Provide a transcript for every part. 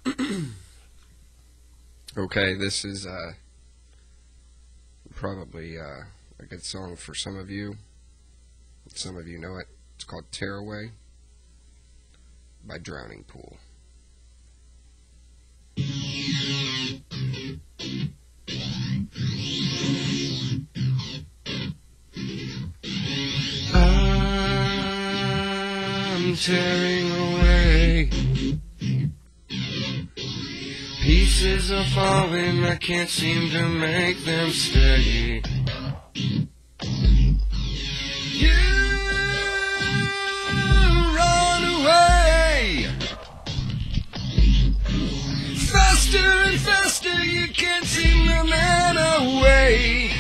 Okay, this is probably a good song for some of you. Some of you know it. It's called Tearaway by Drowning Pool. I'm tearing away. Pieces are falling, I can't seem to make them stay. You run away faster and faster, you can't seem to man away.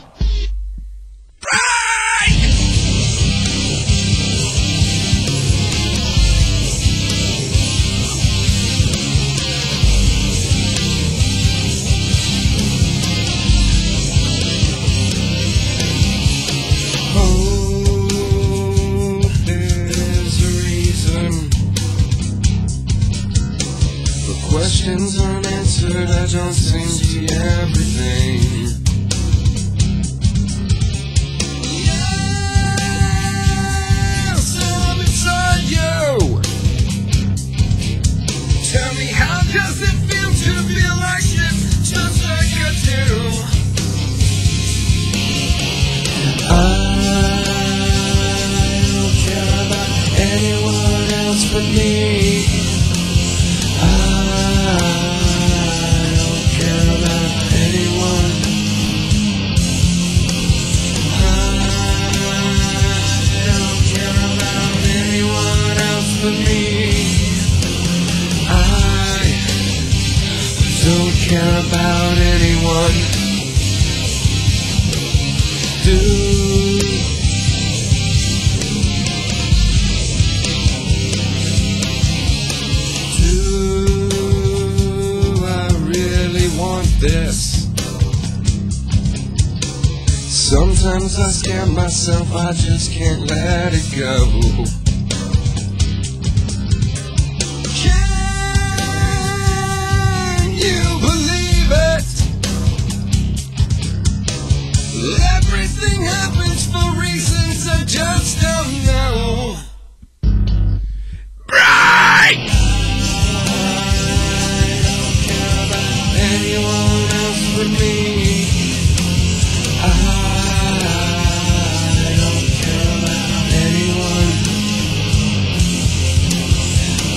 Questions unanswered, I don't seem to see everything. Yes, I'm inside you. Tell me, how does it feel to feel like this, just like I do? I don't care about anyone else but me. I don't care about anyone. I don't care about anyone else but me. I don't care about anyone. This. Sometimes I scare myself, I just can't let it go. Can you believe it? Everything happens for reasons I just don't know. Right! Anyone else but me? I don't care about anyone. I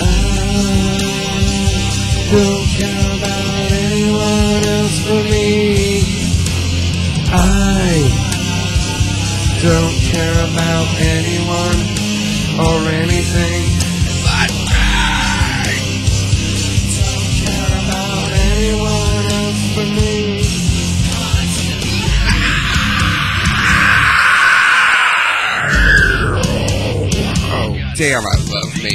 don't care about anyone else but me. I don't care about anyone or anything. But I don't care about anyone else but me. Oh, damn, I love me.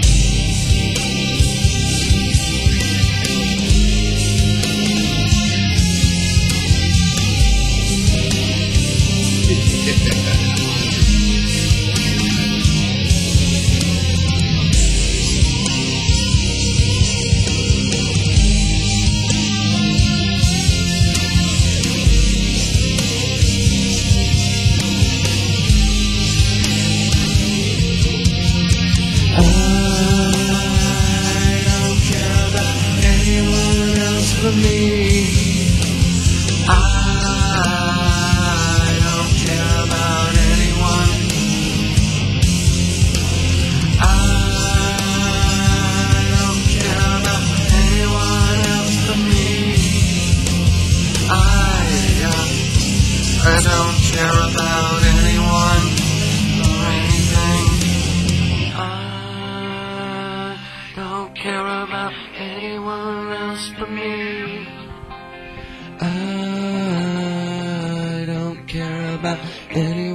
For me, I don't care about anyone. I don't care about anyone else but me. I don't care about anyone or anything. I don't care about anyone else but me. I don't care about anyone.